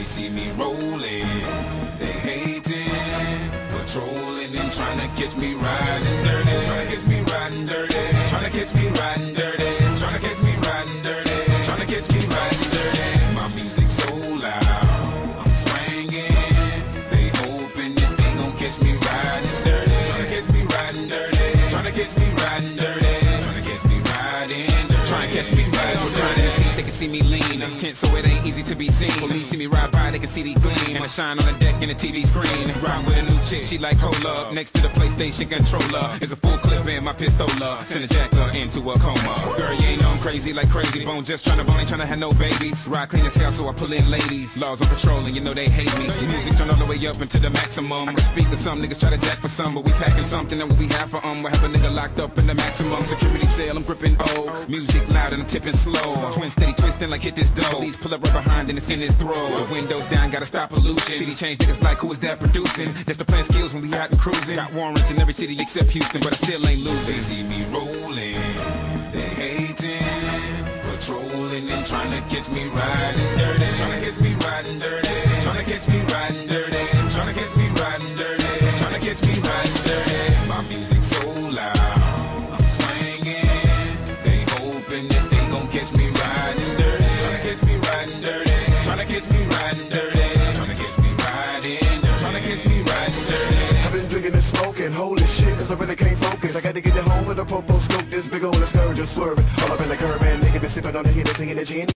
They see me rolling, they hating, patrolling and trying to catch me riding dirty, trying to catch me riding dirty, trying to catch me riding dirty, trying to catch me riding dirty, trying to catch me riding dirty. My music so loud, I'm swinging. They hoping that they gon' catch me riding dirty, trying to catch me riding dirty, trying to catch me riding dirty, trying to catch me riding dirty, trying to catch me riding dirty. They can see me lean, tense so it ain't easy to be seen. Police see me ride by, they can see the gleam. And I shine on the deck in the TV screen. Ride with a new chick, she like cola. Next to the PlayStation controller is a full clip in my pistola. Send a jacker into a coma. Girl, you ain't know I'm crazy like Crazy Bone. Just tryna bone, ain't tryna have no babies. Ride clean as hell, so I pull in ladies. Laws on patrol, and you know they hate me. Music turn all the way up into the maximum. I can speak to some niggas, try to jack for some, but we packing something that what we have for We have a nigga locked up in the maximum security cell. I'm gripping O. Music loud and I'm tipping slow. Twin steady twisting like hit this dough. Police pull up right behind and it's in his throat. The windows down, gotta stop pollution. City change niggas like who is that producing? That's the plan skills when we out and cruising. Got warrants in every city except Houston, but I still ain't losing. They see me rolling, they hating, patrolling and trying to catch me riding dirty, trying to catch me riding dirty, trying to catch me riding dirty, trying to catch me riding dirty, trying to catch me riding dirty. My music so loud, I'm swinging. They hoping that they gon' catch me riding dirty, trying to catch me riding dirty, trying to catch me riding dirty, trying to catch me riding dirty, trying to catch me riding dirty. I've been drinking and smoking, holy shit, cause I really can't focus. I gotta get it home for the popo scope, this big ol' scourge just swerving. All up in the curb, man, nigga been sipping on the Hennessy and the gin.